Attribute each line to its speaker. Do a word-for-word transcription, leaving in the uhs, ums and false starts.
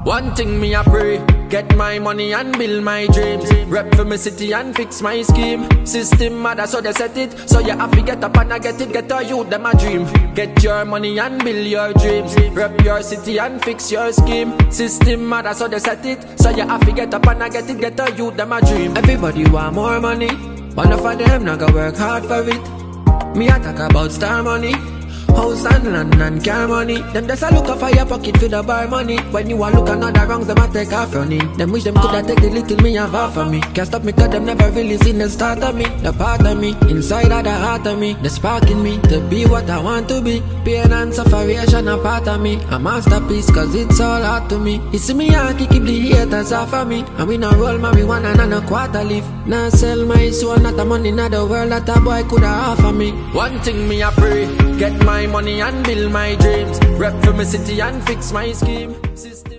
Speaker 1: One thing me a pray, get my money and build my dreams. Rep for my city and fix my scheme. System mother so they set it, so you have to get up and I get it. Get a youth them a dream. Get your money and build your dreams. Rep your city and fix your scheme. System mother so they set it, so you have to get up and I get it. Get a youth them a dream. Everybody want more money, but enough of them not gonna work hard for it. Me a talk about star money, house and land and car money. Them just a look up for your pocket for the bar money. When you a look another wrongs, them a take off from it. Them wish them coulda take the little me have half of me. Can't stop me cause them never really seen the start of me. The part of me, inside of the heart of me. The spark in me, to be what I want to be. Pain and sufferation a part of me. A masterpiece cause it's all hard to me. You see me I keep the haters off of me. And we not roll marijuana and a quarter leaf. Now sell my soul, not the money, not the world that a boy coulda offer me. One thing me a pray, get my money and build my dreams. Rep for my city and fix my scheme. System